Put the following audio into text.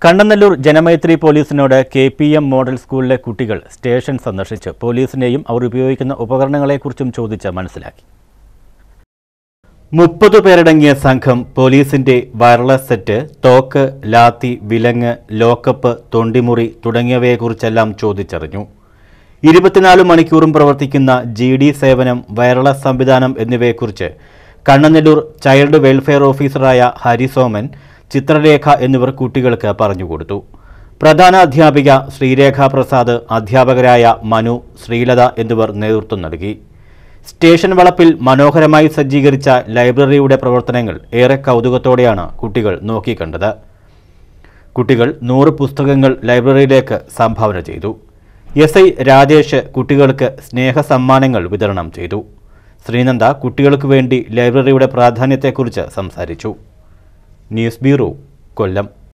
കണ്ണനല്ലൂർ ജനമൈത്രി പോലീസിനോട് KPM model സ്കൂളിലെ കുട്ടികൾ സ്റ്റേഷൻ സന്ദർശിച്ച് പോലീസിനെയും അവർ ഉപയോഗിക്കുന്ന ഉപകരണങ്ങളെക്കുറിച്ചും ചോദിച്ച് മനസ്സിലാക്കി. 30 പേരടങ്ങിയ സംഘം പോലീസിന്റെ വയർലെസ് സെറ്റ്, തോക്ക്, ലാത്തി, വിലങ്ങ്, ലോക്കപ്പ്, തൊണ്ടിമുറി തുടങ്ങിയവയെക്കുറിച്ചെല്ലാം ചോദിച്ചറിഞ്ഞു. 24 മണിക്കൂറും പ്രവർത്തിക്കുന്ന GD സേവനം, വയർലെസ് സംവിധാനം എന്നിവയെക്കുറിച്ച് കണ്ണനല്ലൂർ ചൈൽഡ് വെൽഫെയർ ഓഫീസറായ ഹരിസോമൻ, ചിത്രരേഖ എന്നിവർ കുട്ടികൾക്ക് പറഞ്ഞുകൊടുത്തു. പ്രധാന അധ്യാപിക ശ്രീരേഖ പ്രസാദ്, അധ്യാപകരായ മനു, ശ്രീലത എന്നിവർ നേതൃത്വം നൽകി. സ്റ്റേഷൻ വളപ്പിൽ മനോഹരമായി സജ്ജീകരിച്ച ലൈബ്രറിയുടെ പ്രവർത്തനങ്ങൾ ഏറെ കൗതുകത്തോടെയാണ് കുട്ടികൾ നോക്കിക്കണ്ടത്. കുട്ടികൾ 100 പുസ്തകങ്ങൾ ലൈബ്രറിയിലേക്ക് സംഭാവന ചെയ്തു. SI രാജേഷ് കുട്ടികൾക്ക് സ്നേഹസമ്മാനങ്ങൾ വിതരണം ചെയ്തു. ശ്രീനന്ദ കുട്ടികൾക്ക് വേണ്ടി ലൈബ്രറിയുടെ പ്രാധാന്യത്തെക്കുറിച്ച് സംസാരിച്ചു. ന്യൂസ് ബ്യൂറോ, കൊല്ലം.